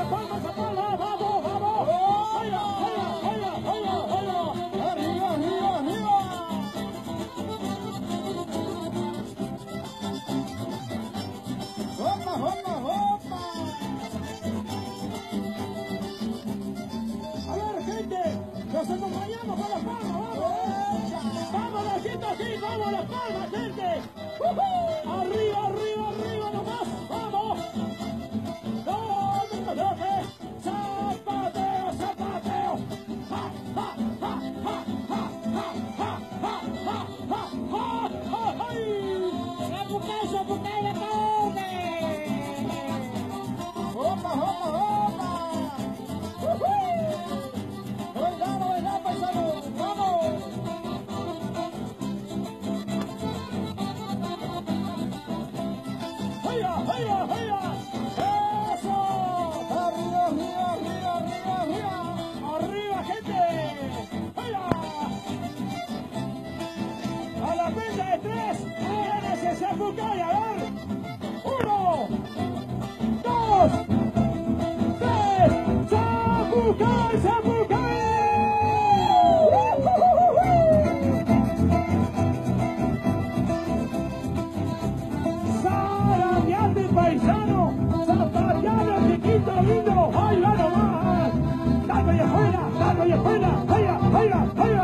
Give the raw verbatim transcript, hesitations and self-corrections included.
esa palma, esa palma, vamos, vamos. ¡Vaya, vaya, vaya, vaya, vaya! ¡Arriba, arriba, arriba! ¡Opa, opa, opa! A ver, gente, nos acompañamos con las palmas, vamos. Vamos, la gente así, vamos, las palmas, gente. ¡Uh-huh! Arriba, arriba, arriba nomás, vamos. ¡No, no, no, no! ¡Zapateo, zapateo! ¡Ja, ja, ja, ja, ja, ja, ja, ja, ja, ja, ja, ja! ¡Ay! ¡Zapucay, zapucay la carne! ¡Opa, opa, opa! ¡Uh-huh! ¡Bailando, bailando, paisano! ¡Vamos! ¡Vaya, vaya, vaya! ¡Eso! ¡Arriba, arriba, arriba, arriba, arriba! ¡Arriba, gente! ¡Vaya! A la cuenta de tres, viene ese zapucay, a ver. ¡Uno! ¡Dos! ¡Tres! ¡Zapucay, zapucay! ¡Zarateate, paisano! ¡Zapateado, chiquito, lindo! ¡Ay, va nomás! ¡Dale, y afuera! ¡Dale, y afuera! ¡Vaya, vaya, vaya!